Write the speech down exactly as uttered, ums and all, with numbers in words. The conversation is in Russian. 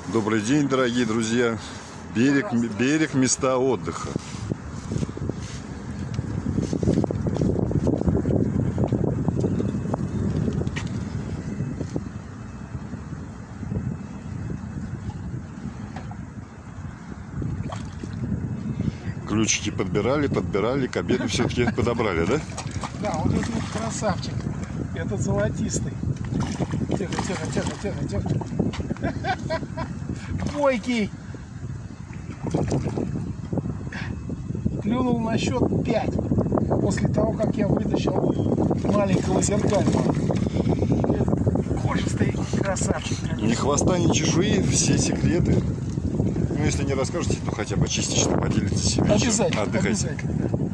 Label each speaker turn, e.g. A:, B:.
A: Добрый день, дорогие друзья. Берег, берег, места отдыха. Ключики подбирали, подбирали, к обеду все-таки подобрали, да?
B: Да, вот этот вот красавчик. Этот золотистый. Тихо, тихо, тихо, тихо, тихо. Бойкий. Клюнул на счет пять. После того, как я вытащил маленького зеркального. Кожистый красавчик.
A: Ни хвоста, ни чешуи, все секреты. Ну, если не расскажете, то хотя бы частично поделитесь.
B: Обязательно.
A: Отдыхайте.
B: Обязательно.